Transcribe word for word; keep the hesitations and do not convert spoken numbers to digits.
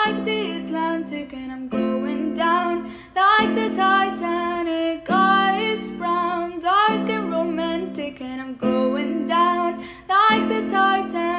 like the Atlantic, and I'm going down like the Titanic. Eyes brown, dark and romantic, and I'm going down like the Titanic.